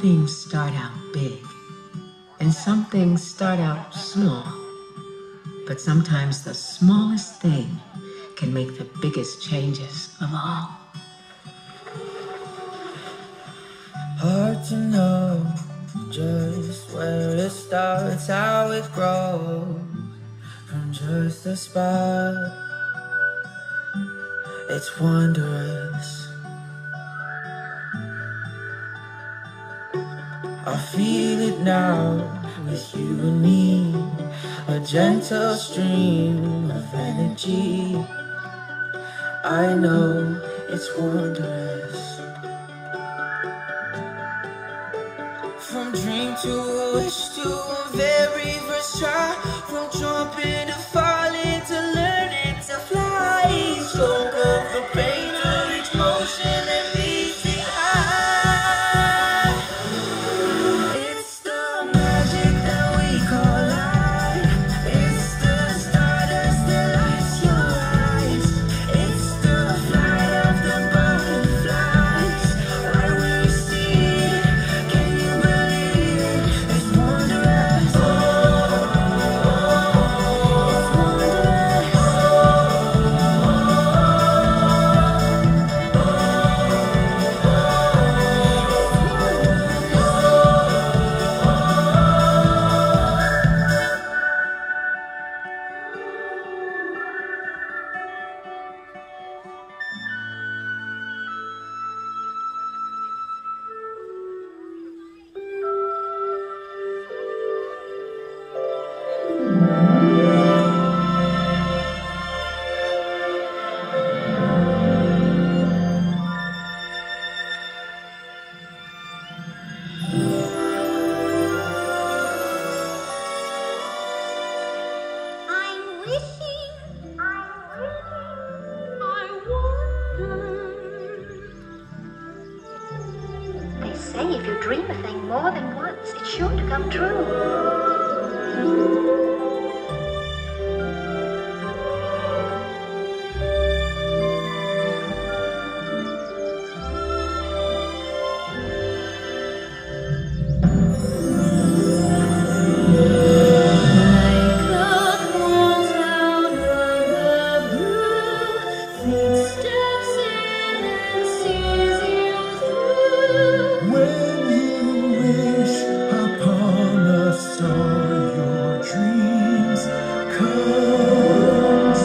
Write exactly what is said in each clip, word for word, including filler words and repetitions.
things start out big, and some things start out small. But sometimes the smallest thing can make the biggest changes of all. Hard to know just where it starts, how it grows from just a spark. It's wondrous. I feel it now with you and me, a gentle stream of energy. I know it's wondrous. From dream to a wish to a very first try, from jumping to falling to learning to fly. So go from pain to each motion and beating high. It's the magic that we call life. It's the stardust that lights your eyes. It's the flight of the butterflies. When we see it, can you believe it? It's wondrous. Oh, it's wondrous. I'm wishing, I'm wishing, I wonder. They say if you dream a thing more than once, it's sure to come true. When you wish upon a star, your dreams come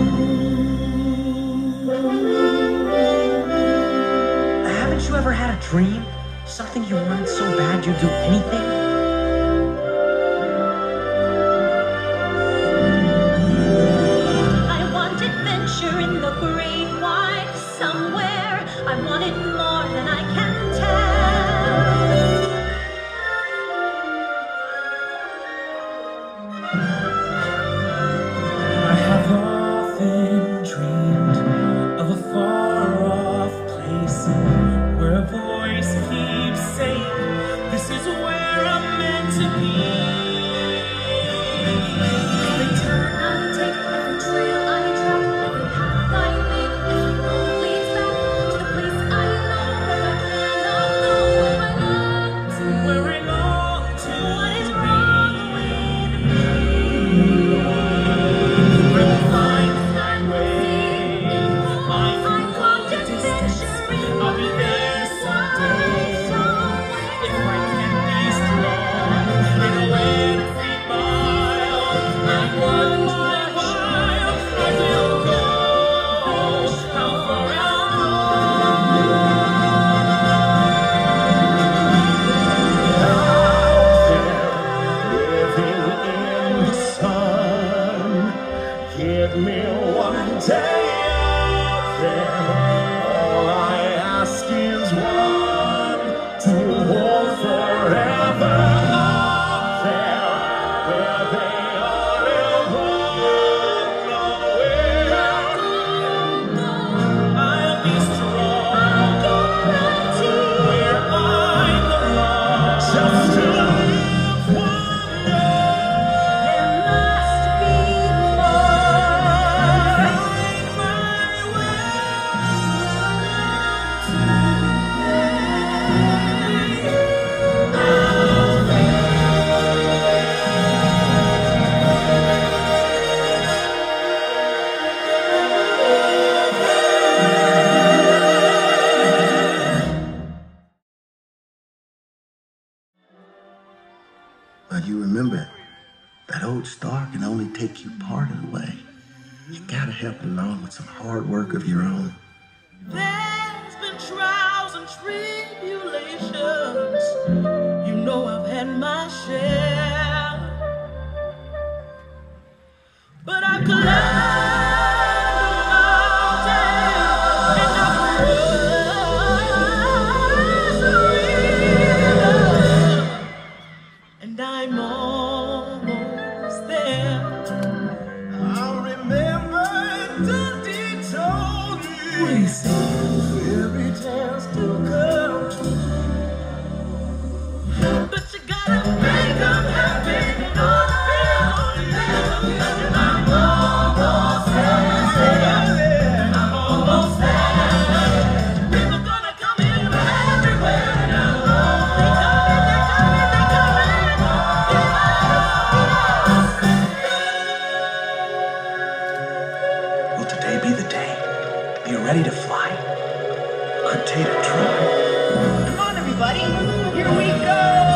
true. Haven't you ever had a dream? Something you wanted so bad you'd do anything? I want adventure in the great wide somewhere. I want it more than I can tell. I have often dreamed of a far-off place where a voice keeps saying, "This is where I'm meant to be." Every turn I take, every trail I track, every path I make, every road leads back to the place I know where I cannot go. I long to Where I long to what is wrong with me. Where we find my way. I I'm want the distance. I'll be there someday. If I can be strong in a way to feed my own know it's dark and only take you part of the way. You gotta help along with some hard work of your own. There's been trials and tribulations. You know I've had my share. But I've climbed a mountain and I've crossed a river, and I'm almost there. I remember Dundee told me fairy tales still come true, but you gotta make them happy in order to feel and I'm almost there. I'm almost there. People gonna come in from everywhere now. They coming, they coming, they coming. Will today be the day? Are you ready to fly? Could take a try. Come on, everybody. Here we go.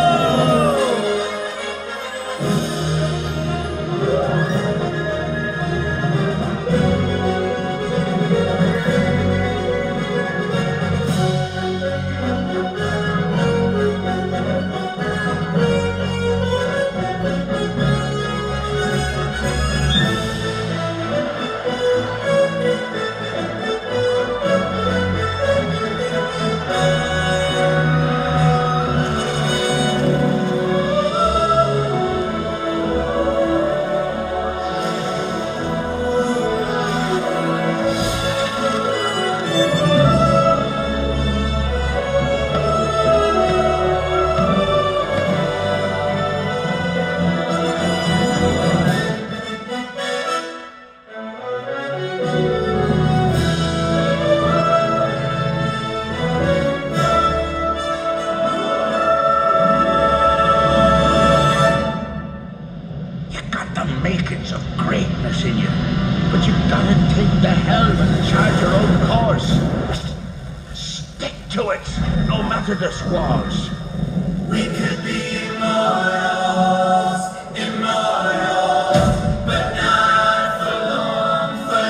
You got the makings of greatness in you, but you gotta take the helm and chart your own course. Stick to it, no matter the squalls. We could be immortals, immortals, but not for long, for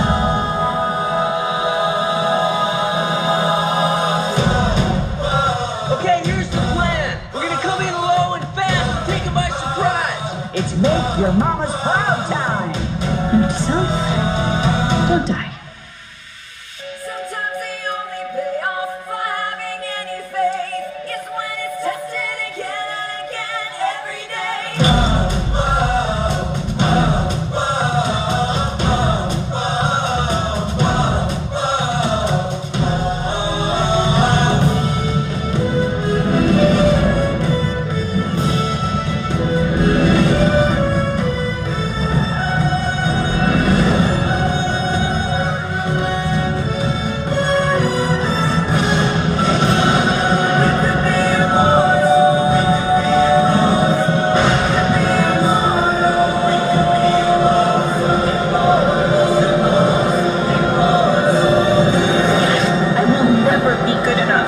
long. Okay, here's the plan. We're gonna come in low and fast and take them by surprise. It's make your mama's proud time. Note to self, don't die. Sometimes the only payoff for having any faith is when it's tested again and again every day. I will never be good enough.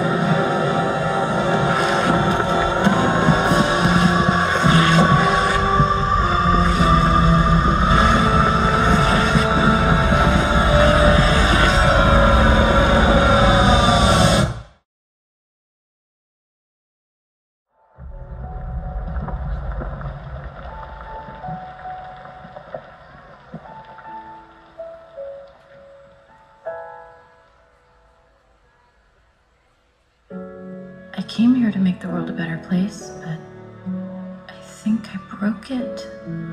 I came here to make the world a better place, but I think I broke it.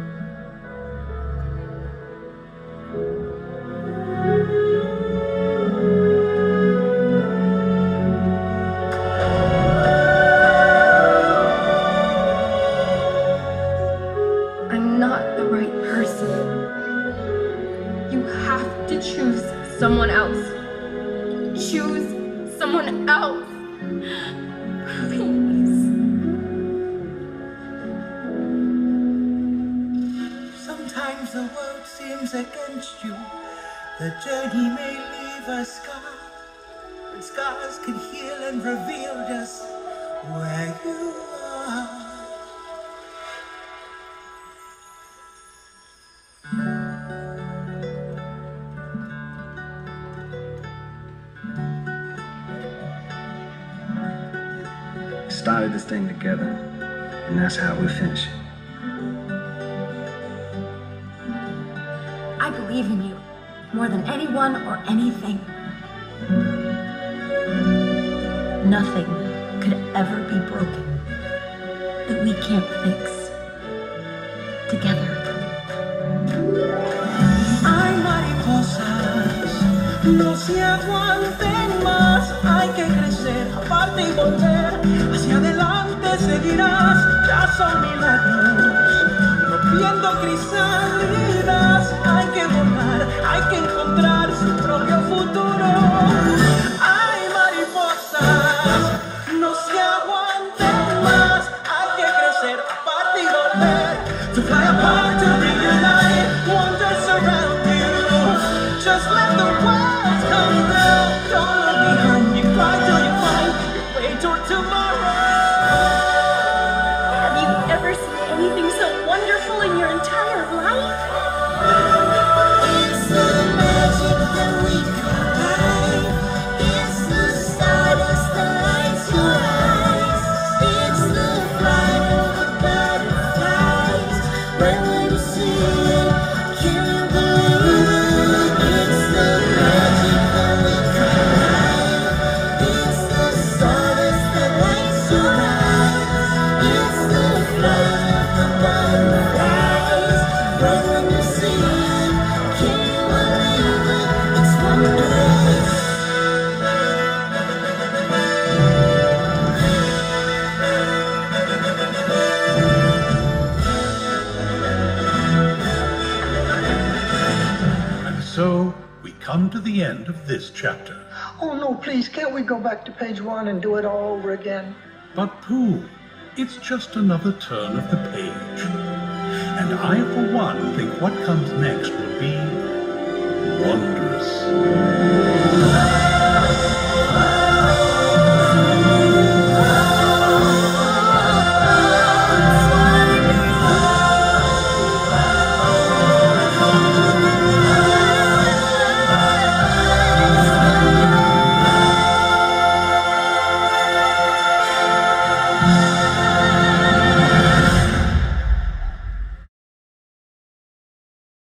I'm not the right person. You have to choose someone else. Choose someone else. Please. Sometimes the world seems against you. The journey may leave a scar, but scars can heal and reveal just where you are. started this thing together, and that's how we finish it. I believe in you more than anyone or anything. Nothing could ever be broken that we can't fix together. Hay mariposas, no se aguanten más. Hay que crecer, aparte y volver. Hacia adelante seguirás, ya son milagros. Rompiendo crisálidas, hay que volar, hay que encontrar su propio futuro. Hay mariposas, no se aguanten más. Hay que crecer, aparte y volver. To fly apart, to reunite, wonders around you. Just let the world come down. Don't look behind, you fly till you find your way toward tomorrow. Have you ever seen anything so wonderful in your entire life? It's the magic that we call life. It's the stardust that lights your eyes. It's the flight of the butterflies. Right when you see it, can you believe it? It's the magic that we call life. It's the stardust that lights your eyes. It's the flight of the butterflies. Right when you see it, can you believe it? It's wondrous. And so, we come to the end of this chapter. Oh, no, please, can't we go back to page one and do it all over again? But Pooh, it's just another turn of the page. And I, for one, think what comes next will be wondrous.